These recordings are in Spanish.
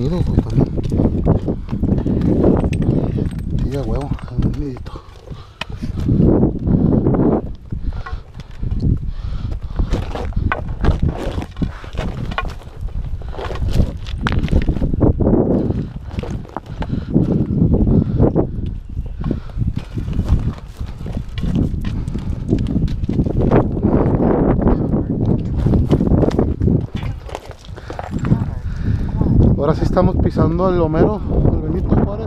nidos, güey, también. Sí, a huevo, en un nidito. Ahora sí estamos pisando el Homero, el Benito Juárez.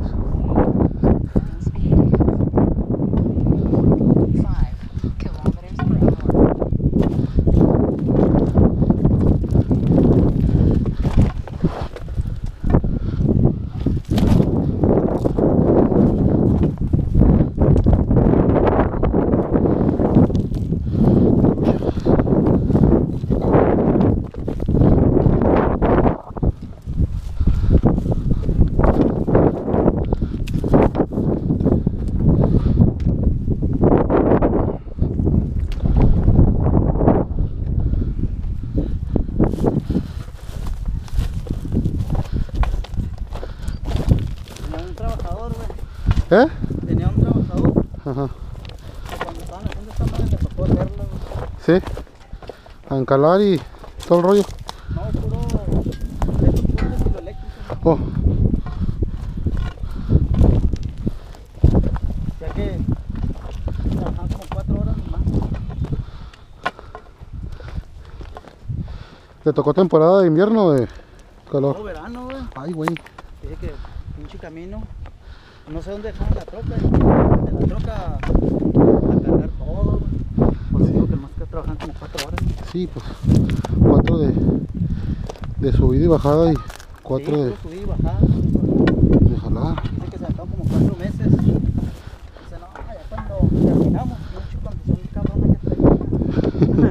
¿Eh? Tenía un trabajador. Ajá. Cuando estaban haciendo esta madre me tocó hacerlo. Sí. A encalar y todo el rollo. No, puro estilo eléctrico. Oh. Ya que trabajaban como 4 horas nomás. ¿Te tocó temporada de invierno o de calor? Todo verano, güey. Ay, güey. Dije que pinche camino. No sé dónde dejaban la troca. De la troca a cargar todo, güey. Por eso digo que más que trabajan como 4 horas. Sí, pues 4 de subida y bajada y 4 Sí, de subida y bajada. jalada. Dice que se aventaron como 4 meses. Dice, no, ya cuando terminamos, mucho condición cabrona que traía.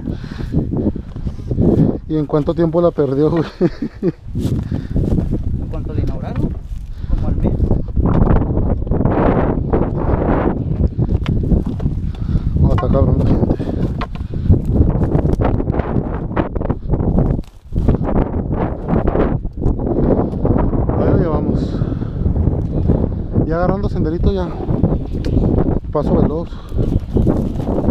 ¿Y en cuánto tiempo la perdió, güey? En cuanto le inauguraron, como al mes. No, está cabrón la gente. Bueno, ya vamos. Ya agarrando senderito ya. Paso veloz.